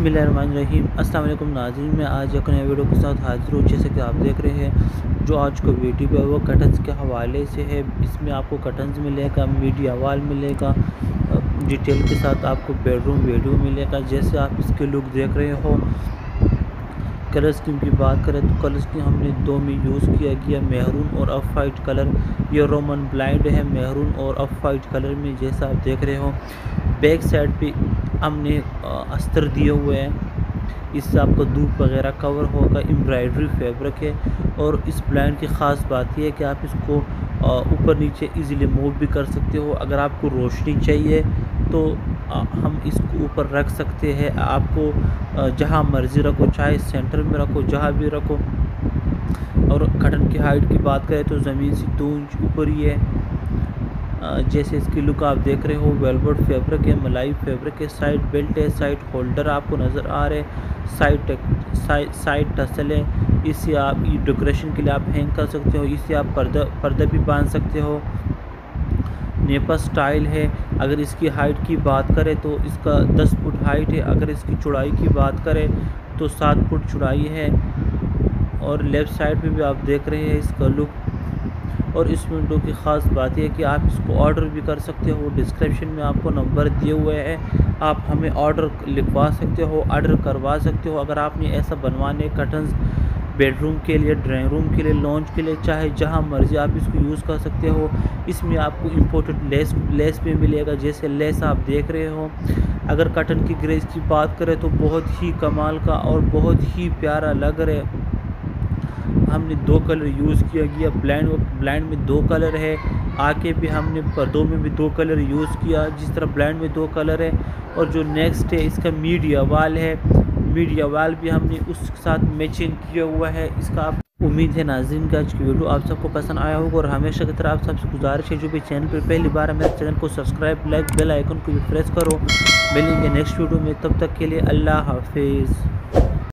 बिस्मिल्लाहिर्रहमानिर्रहीम। अस्सलाम वालेकुम नाज़रीन, मैं आज एक नए वीडियो के साथ हाज़िर हूँ। जैसे कि आप देख रहे हैं, जो आज का वीडियो है वो कर्टन्स के हवाले से है। इसमें आपको कर्टन्स मिलेगा, मीडिया वॉल मिलेगा, डिटेल के साथ आपको बेडरूम वीडियो मिलेगा। जैसे आप इसके लुक देख रहे हो। कलर स्कीम की बात करें तो कलर स्कीम हमने दो में यूज़ किया गया, मेहरून और ऑफ वाइट कलर। ये रोमन ब्लाइंड है, मेहरून और ऑफ वाइट कलर में। जैसा आप देख रहे हो, बैक साइड पे हमने अस्तर दिए हुए हैं, इससे आपको धूप वगैरह कवर होगा। एम्ब्रॉयडरी फैब्रिक है। और इस ब्लाइंड की ख़ास बात यह है कि आप इसको ऊपर नीचे इजीली मूव भी कर सकते हो। अगर आपको रोशनी चाहिए तो हम इसको ऊपर रख सकते हैं। आपको जहाँ मर्ज़ी रखो, चाहे सेंटर में रखो, जहाँ भी रखो। और कर्टन की हाइट की बात करें तो ज़मीन से 2 इंच ऊपर ही है। जैसे इसकी लुक आप देख रहे हो, वेलवेट फैब्रिक है, मलाई फैब्रिक है। साइड बेल्ट है, साइड होल्डर आपको नज़र आ रहे हैं, साइड टसल है। इससे आप ये डेकोरेशन के लिए आप हैंग कर सकते हो। इससे आप पर्दा भी बांध सकते हो। नेपा स्टाइल है। अगर इसकी हाइट की बात करें तो इसका 10 फुट हाइट है। अगर इसकी चौड़ाई की बात करें तो 7 फुट चौड़ाई है। और लेफ़्ट साइड पे भी आप देख रहे हैं इसका लुक। और इस विंडो की ख़ास बात यह है कि आप इसको ऑर्डर भी कर सकते हो। डिस्क्रिप्शन में आपको नंबर दिए हुए हैं, आप हमें ऑर्डर लिखवा सकते हो, ऑर्डर करवा सकते हो। अगर आपने ऐसा बनवाने कर्टन्स बेडरूम के लिए, ड्राइंग रूम के लिए, लॉन्च के लिए, चाहे जहां मर्ज़ी आप इसको यूज़ कर सकते हो। इसमें आपको इम्पोर्टेड लेस भी मिलेगा, जैसे लेस आप देख रहे हो। अगर कर्टन की ग्रेस की बात करें तो बहुत ही कमाल का और बहुत ही प्यारा लग रहा है। हमने 2 कलर यूज़ किया गया, ब्लाइंड में 2 कलर है। आके भी हमने पर्दों में भी 2 कलर यूज़ किया, जिस तरह ब्लाइंड में 2 कलर है। और जो नेक्स्ट है इसका मीडिया वाल है। मीडिया वाल भी हमने उसके साथ मैचिंग किया हुआ है इसका। आप उम्मीद है नाज़रीन का आज की वीडियो आप सबको पसंद आया होगा। और हमेशा की तरह आप सबसे गुजारिश है, जो भी चैनल पर पहली बार है, मेरे चैनल को सब्सक्राइब, लाइक, बेल आइकन को भी प्रेस करो। मिलेंगे नेक्स्ट वीडियो में, तब तक के लिए अल्लाह हाफिज़।